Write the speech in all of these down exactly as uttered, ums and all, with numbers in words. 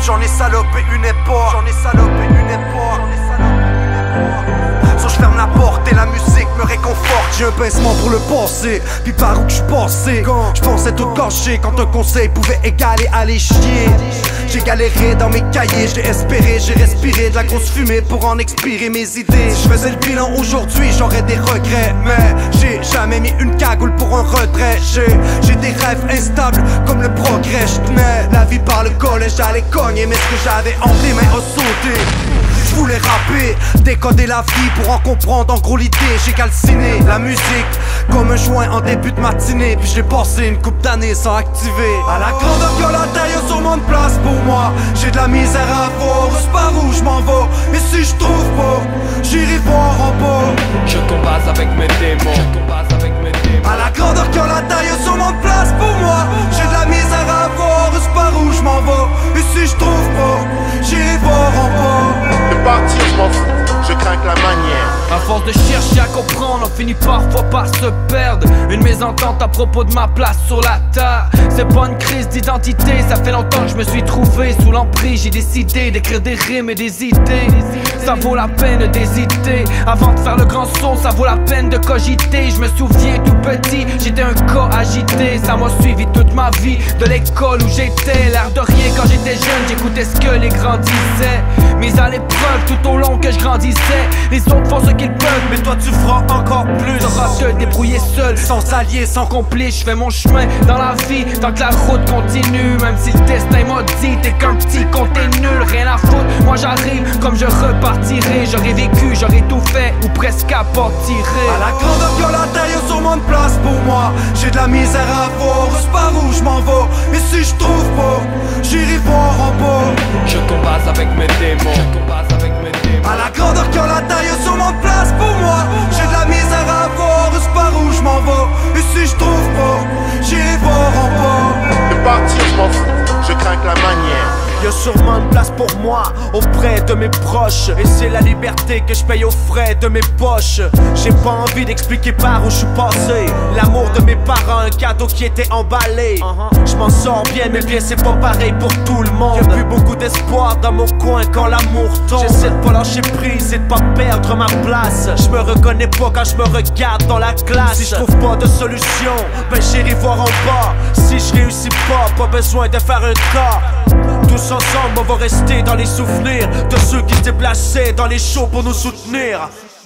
J'en ai salopé une époque, j'en ai salopé une époque, j'en ai salopé une époque. So je ferme la porte et la musique me réconforte. J'ai un pincement pour le passé, puis par où que je passé. Je pensais tout cacher quand un conseil pouvait égaler aller chier. J'ai galéré dans mes cahiers, j'ai espéré, j'ai respiré de la grosse fumée pour en expirer mes idées. Si je faisais le bilan aujourd'hui, j'aurais des regrets, mais j'ai jamais mis une cagoule pour un retrait. J'ai j'ai des rêves instables comme le progrès. Je tenais la vie par le collet, j'allais cogner, mais ce que j'avais entre les mains a sauté. Je voulais rapper, décoder la vie pour en comprendre en gros l'idée. J'ai calciné la musique comme un joint en début de matinée, puis j'ai passé une couple d'années sans activer. À la grandeur que la taille, y'a sûrement de place pour moi. J'ai de la misère à voir, c'est par où je m'en vais. Et si je trouve pas, j'irai voir en bas. Je combats avec mes démons, je combats avec mes démons. À la grandeur que la taille, y'a sûrement de place pour moi. J'ai de la misère à voir, c'est par où je m'en vais. Et si je trouve pas, j'irai voir en bas. De partir, je m'en fous, je crains que la manière. À force de chercher à comprendre, on finit parfois par se perdre. Une mésentente à propos de ma place sur la terre. C'est pas une crise d'identité, ça fait longtemps que je me suis trouvé sous l'emprise. J'ai décidé d'écrire des rimes et des idées. Ça vaut la peine d'hésiter. Avant de faire le grand saut, ça vaut la peine de cogiter. Je me souviens tout petit, j'étais un cas agité. Ça m'a suivi toute ma vie, de l'école où j'étais. L'air de rien quand j'étais jeune, j'écoutais ce que les grands disaient. Mis à l'épreuve tout au long que je grandissais. Les autres font ce qu'ils peuvent, mais toi tu feras encore plus. T'auras te débrouiller seul, sans alliés, sans complice. Je fais mon chemin dans la vie, tant que la route continue. Même si le destin m'a dit t'es qu'un petit con, t'es nul, rien à foutre. Moi j'arrive comme je repartirai. J'aurais vécu, j'aurais tout fait, ou presque à pas tirer. À la grandeur que la taille, y'a sûrement de place pour moi. J'ai de la misère à voir, c'est par où je m'en vais. Et si je trouve pas, j'irai voir en bas. Je combats avec mes démons, je combats avec mes démons. À la grandeur que la taille, y'a sûrement de place pour moi. J'ai de la misère à voir, c'est par où je m'en vais. Et si je trouve pas, j'irai voir en bas. De partir, je m'en fous, je crains que la manière. Y'a sûrement une place pour moi auprès de mes proches. Et c'est la liberté que je paye aux frais de mes poches. J'ai pas envie d'expliquer par où je suis passé. L'amour de mes parents, un cadeau qui était emballé. Je m'en sors bien, mais bien c'est pas pareil pour tout le monde. Y'a plus beaucoup d'espoir dans mon coin quand l'amour tombe. J'essaie de pas lâcher prise et de pas perdre ma place. Je me reconnais pas quand je me regarde dans la glace. Si je trouve pas de solution, ben j'irai voir en bas. Si je réussis pas, pas besoin de faire un cas. Tous ensemble, on va rester dans les souvenirs de ceux qui se déplaçaient dans les shows pour nous soutenir.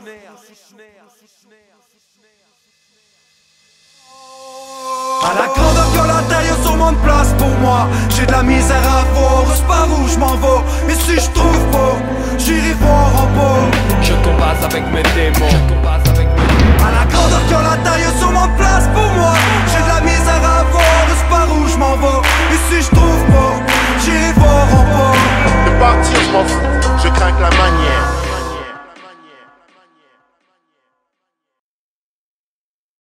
À la grandeur que la taille, y'a sûrement de place pour moi. J'ai de la misère à voir, c'est par où je m'en vais. Et si je trouve pas, j'irai voir en bas.